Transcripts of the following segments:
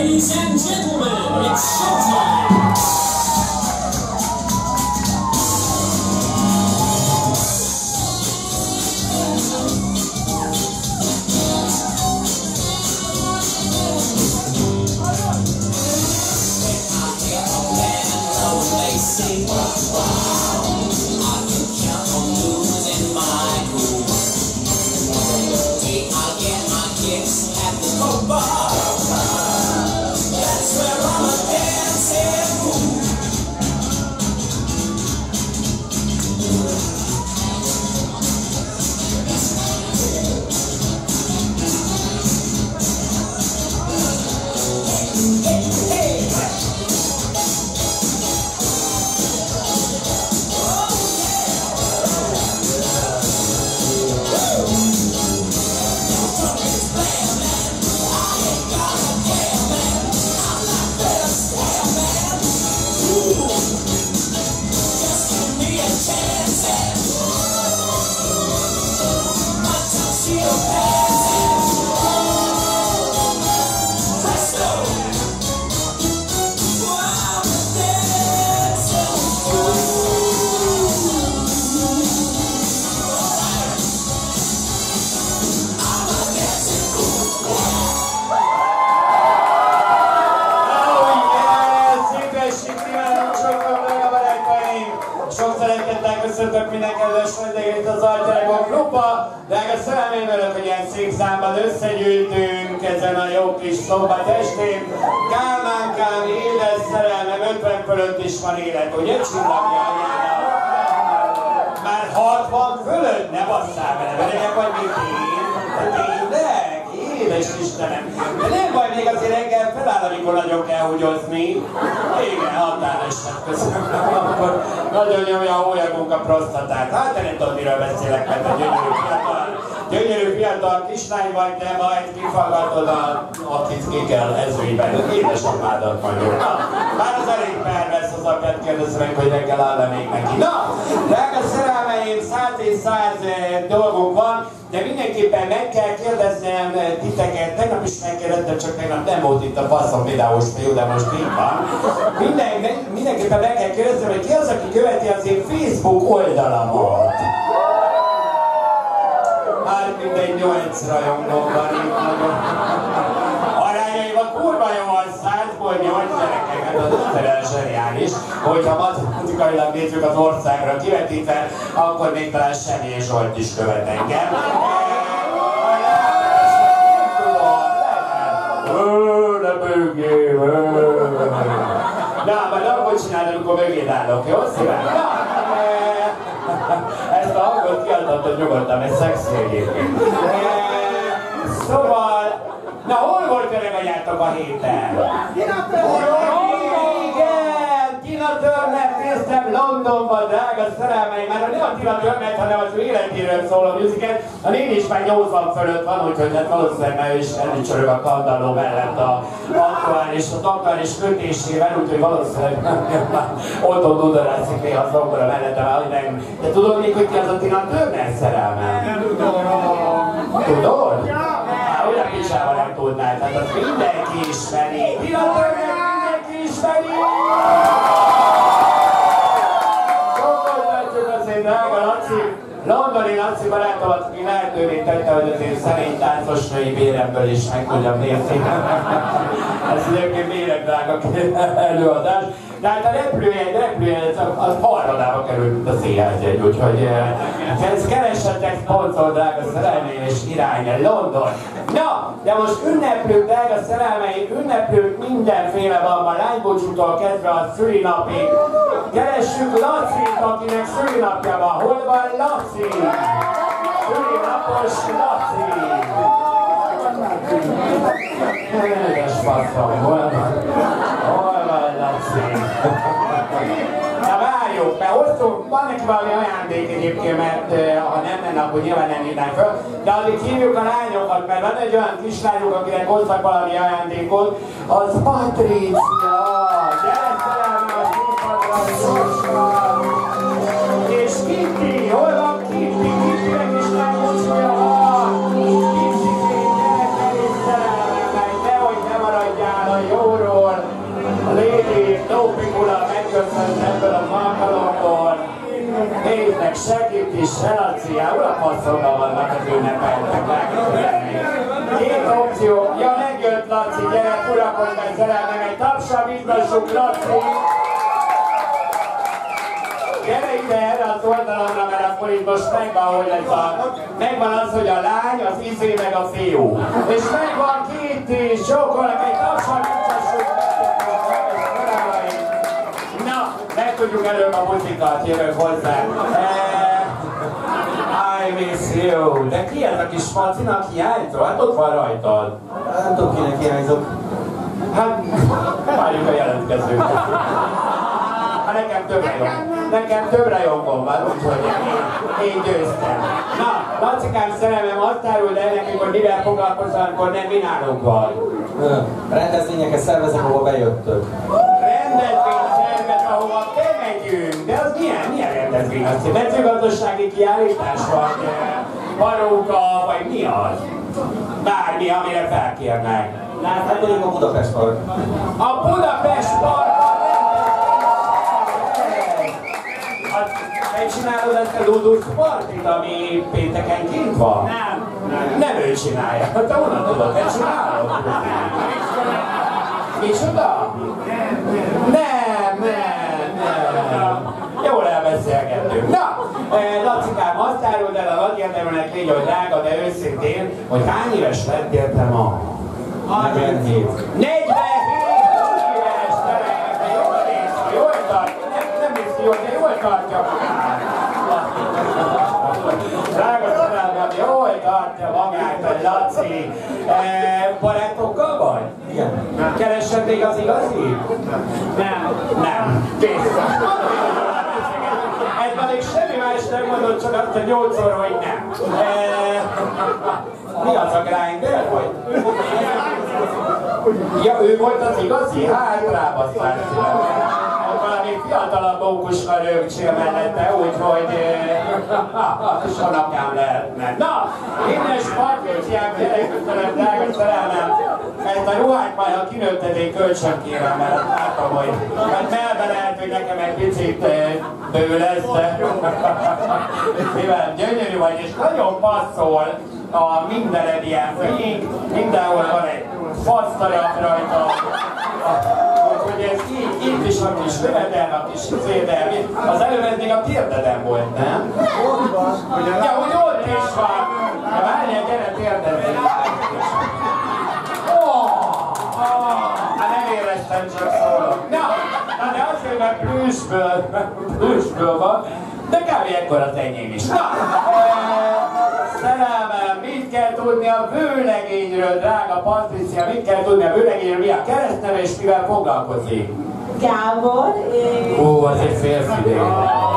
Ladies and gentlemen, it's showtime! Köszöntök minden kedves vendégét az AlterEgo klubba. Drága szerelmeim, örülök, hogy ilyen szép számban összegyűjtünk ezen a jó kis szombat estén. Kálmánkám, édes szerelmem, 50 fölött is van élet, ugye csillagjárjára? Már 60 fölött? Ne basszál vele, öregek vagy, mint én. Tényleg? Édes Istenem. De nem baj, még azért reggel feláll, amikor nagyon kell húgyozni. Igen, határeset, köszönöm. Akkor nagyon nyomja a hólyagunk a prostatát. Hát te nem tudod, miről beszélek, mert a gyönyörű fiatal kislány vagy, de majd kifaggatod akit ki kell ezőiben. Édesapádat magyarul. Már az elég pervers az apját kérdezve meg, hogy reggel áll-e még neki. Na, drága szerelmeim, 100 és 100 dolgunk van, de mindenképpen meg kell kérdeznem titeket, tegnap is megkérdeztem, csak tegnap nem volt itt a faszom videós fiú, de most így van. Mindenképpen meg kell kérdeznem, hogy ki az, aki követi az én Facebook oldalamat. Hát mindegy 8 rajongó van itt nagyon. Arányaiban kurva jó az 100-ból 8 gyerekeket, az összerel zseniális. Hogyha matematikailag nézzük az országra kivetítve, akkor még talán Semmi és Zsolt is követ engem. Ne bőgél! Na, majd akkor csinálod, amikor mögéd állok, jó? Szíván? Ezt a hangot kiadhatod nyugodtan, ez szexi egyébként. Szóval, na hol volt öreganyátok a héten? Igen, Tina Turner-t néztem Londonban, drága szerelmeim, már nem a Tina Turner-t, hanem az ő életéről szóló musical. A néni is már 80 fölött van, úgyhogy hát valószínűleg már ő is elcsörög a kandalló mellett az aktuális kötésével, úgyhogy valószínűleg otthon dudorászik néha az zongora mellettem, ahogy nem. De tudod még, hogy ki az a Tina Turner szerelmem? Nem tudom. Tudod? Hát olyan picsával nem tudnád, hát az mindenki ismeri. Tina Turner mindenki ismeri! Drága Laci, londoni Laci barátomat, aki lehetővé tette, hogy az én szerény táncosnői béremből is meg tudjam nézni. Ez egyébként méregdrága előadás. De hát a repülőjegy az harmadába került, mint a színházjegy, úgyhogy keressetek szponzor, drága szerelmeim, és irány London. Na, de most ünneplők, drága szerelmeim, ünneplők mindenféle van, a lánybúcsútól kezdve a szülinapig. Keressük Lacit, akinek szülinapja van. Hol van Laci? Szülinapos Laci! Édes faszom, hol van? Hol van Laci? Na várjuk, mert hoztunk, van neki valami ajándék egyébként, mert ha nem lenne, akkor nyilván nem írnánk föl. De addig hívjuk a lányokat, mert van egy olyan kislányunk, akinek hoztak valami ajándékot, az Patrícia! Gyere szerelme a színpadra! És Kitty, hol van Kitty? Kittynek is lánybúcsúja van! Kitty, gyere, te is szerelme meg, nehogy ne maradjál a jó! meg segít is, se Laci, a passzolva vannak az ünnepeltek. Két opció. Ja, megjött Laci, gyere, urakodj meg, szerelmem, egy tapsra biztosuk, Laci! Gyere ide erre az oldalamra, mert akkor itt most megvan, hogy ez megvan az, hogy a lány, az izé meg a fiú. És megvan két is, sokolnak egy tapsra biztosuk. Na, megtudjuk előbb a muzikát, jövök hozzá. I miss you. De ki ez a kis Macinak hiányzó? Hát ott van rajtad. Nem tudom, kinek hiányzok. Hát, várjuk a jelentkezőt. Hát nekem több rajongom van, úgyhogy én győztem. Na, Lacikám, szerelmem, azt áruld el nekünk, hogy mivel foglalkozol, amikor nem mi nálunk van. Rendezvényeket szervezek, ahol bejöttök. Rendezvény szervez, ahova bemegyünk. De az milyen rendezvény? Az mezőgazdasági kiállítás, vagy paróka, vagy mi az? Bármi, amire felkérnek. Hát mondjuk a Budapest Park. A Budapest Park! Megcsinálod ezt a Ludus partit, ami pénteken kint van? Nem ő csinálja. Te honnan tudod, te csinálod? Micsoda? Nem. Jól elbeszélgettünk. Na, Lacikám, azt áruld el a nagyérdemelnek légy, hogy drága, de őszintén, hogy hány éves lettél te ma? 47. 47 éves, de jól néz ki, jól tart. Nem néz ki jól, de jól tartja magát. Drága szerelmem, jól tartja magát a Laci. Barátokkal vagy? Igen. Keresed még az igazi? Nem. Vissza. Ez még semmi más nem mondod, csak azt a 8-szor, hogy nem. Mi az a grinder vagy? Ja, ő volt az igazi? Hát rábasztál szívem. Valami fiatalabb bókuska rögcsél mellette, úgyhogy sonakám lehetne. Na, innen Spartőciák, gyere köszönöm, drága szerelmem. Ezt a ruhát majd, ha kinőtted, én kölcsön kérem, mert látom, hogy melbe lehet, hogy nekem egy picit bő lesz, de mivel gyönyörű vagy, és nagyon passzol a mindened ilyen fény, mindenhol van egy faszdarab rajta. Úgyhogy ez így, itt is a kis lövedel, a kis izédel, az előbb eddig a térdeden volt, nem? Ja, hogy ott is van! Ja, várjál, gyere térdezni! Hát nem éreztem, csak szólok. Na, de azért, mert plüsből van, de kb. Ekkor az enyém is. Na, szerelmem, mit kell tudni a vőlegényről, drága Patricia, mit kell tudni a vőlegényről, mi a keresztneve és mivel foglalkozik? Gábor, és... Ó, az egy férfi név.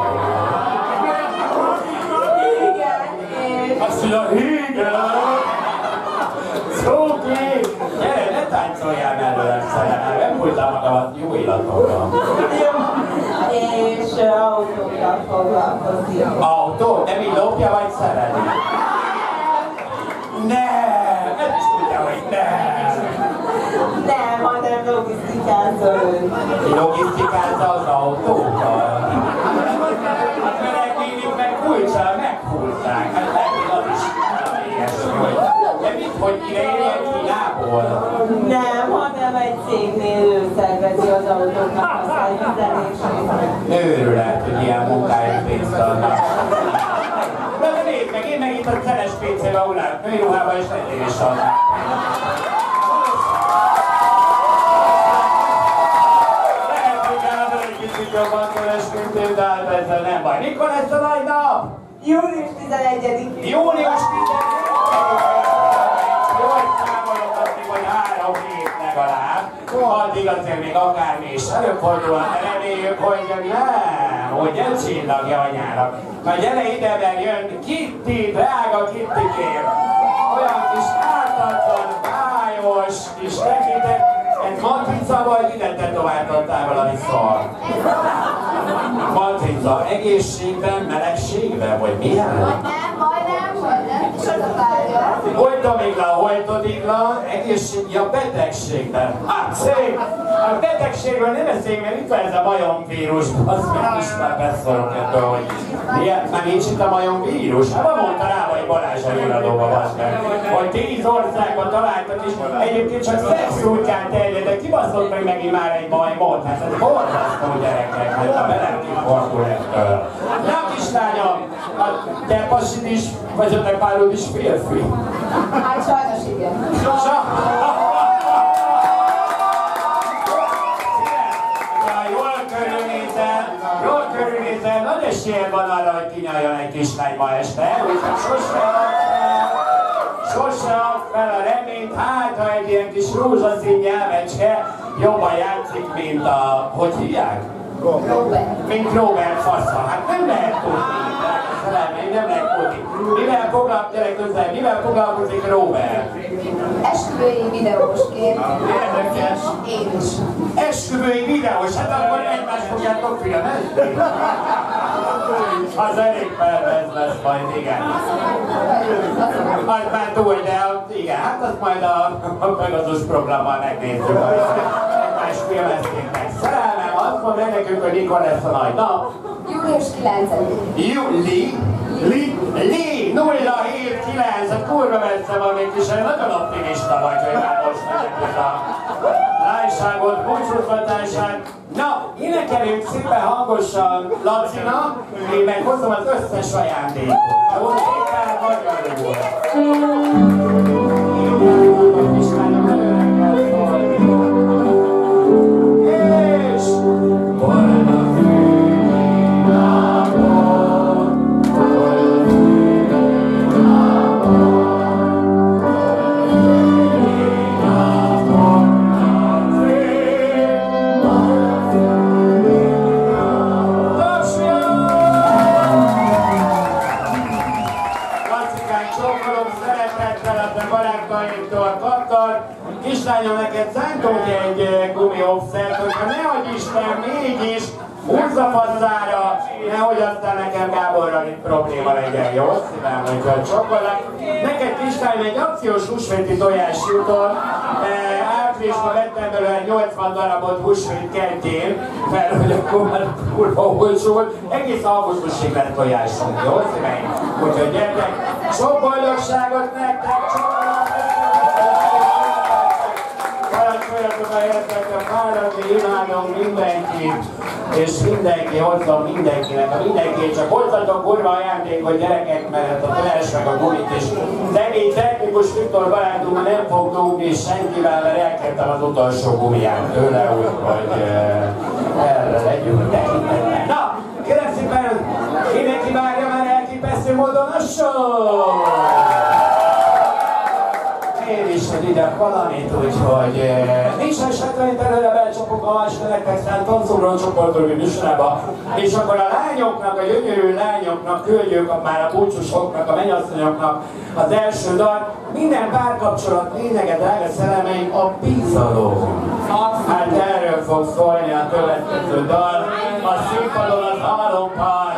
Igen, és... Azt mondja, igen! Szóki! Gyere, ne táncoljál mellőlem, szerelmem, nem fújtál magamat jó illatokkal. És autókkal foglalkozik. Autó? Nem így lopja vagy szereti? Nem! Ez is tudja, hogy nem! Nem, hanem logisztikázza ő. Logisztikázza az autókkal? Az öreg nénik meg kulcsal meghúzták. Hát lehet, hogy az is ilyesmi, hogy... De mit, hogy ide érjen Kínából? Nem, hanem egy cégnél ő szervezi az autóknak a szállítását. Őrület, hogy ilyen munkáért pénzt adnak. De nézd meg, én meg itt a szeles pénzével unálok, női ruhában és lettél is adnak. Lehet, hogy Gábor egy kicsit jobban keres, mint én, de hát ezzel nem baj. Mikor lesz a nagy nap? Június 11-én. Június 11-én! Jól számolok addig, hogy 3 hét legalább. Addig azért még akármi is előfordulhat, de reméljük, hogy nem, hogy nem csillagja anyának. Na gyere ide, mert jön Kitty, drága Kittykém. Olyan kis ártatlan, bájos kis tekintet. Egy matrica vagy ide tetováltattál valami szar? Matrica, egészségben, melegségben, vagy milyen? Majdnem. És a Holtomigla, holtodigla, egészségi a betegségben. Hát szép! A betegségről nem beszéljünk, mert itt van ez a majomvírus. Azt meg is már beszorok ebből, hogy ilyet már nincs itt a majomvírus. Hát mondta rá, hogy Balázs a híradóban van, hogy 10 országban találtak is. Egyébként csak szexúrkán terjed, de kibaszott meg megint már egy majmot. Hát ez borzasztó gyerekek, hát a velem kifordul ettől. Na kislányom, te pasid is, vagy a te párod is férfi? Hát sajnos igen. Jól körülnézel, nagy esélye van arra, hogy kinyaljon egy kislány ma este, úgyhogy sose ad fel a reményt, hát ha egy ilyen kis rózsaszín nyelvecske jobban játszik, mint a... hogy hívják? Robert. Mint Robert Fasza. Hát nem lehet tudni, nem lehet tudni. Mivel foglalkozik Robert? Esküvői videósként. Érdekes. Én is. Esküvői videós, hát akkor egymást fogjátok filmezni? Az elég pervez lesz majd, igen. Az már túl, de igen, hát azt majd a Pegasus programmal megnézzük, hogy egymást filmezték meg. Szerelmem, azt mondja nekünk, hogy mikor lesz a nagy nap. Július 9-én. Li 079, hát kurva messze van még is, nagyon optimista vagy, hogy már most ez a lájságot, búcsúztatását. Na, énekeljünk szépen hangosan Lacinak, én meg hozom az összes ajándékot. Jó, szépen magyarul. A kislányok előre kell szólni. És boldog kislányom, neked szántunk egy gumiobszert, hogyha nehogy Isten mégis húzza faszára, nehogy aztán nekem Gáborral itt probléma legyen, jó? Szívem, hogyha csokolak. Neked kislányom egy akciós húsvéti tojás jutott. Áprilisban vettem belőle 80 darabot húsvét kertjén, mert hogy akkor már kurva olcsó, egész augusztusig lett tojásunk, jó? Szíveim? Úgyhogy gyertek, sok boldogságot nektek, parancsoljatok a értekre fáradni, imádom mindenkit, és mindenki hozzon mindenkinek. Ha mindenki csak hozzatok kurva ajándékot gyerekek, mert a tojás meg a gumit is. Személy technikus Viktor barátunk nem fog dugni senkivel, mert elkértem az utolsó gumiját tőle, úgyhogy erre legyünk tekintetben. Na, kérem szépen, mindenki várja már elképesztő módon a show! Én is ide valamit, úgyhogy nincs esetlen előre belcsapok a második szánt tanszóról csoportolói műsorába, és akkor a lányoknak, a gyönyörű lányoknak küldjük, már a búcsúsoknak, a mennyasszonyoknak az első dal. Minden párkapcsolat lényege, drága szerelmeim, a bizalom. Hát erről fog szólni a következő dal, a színpadon az álompár.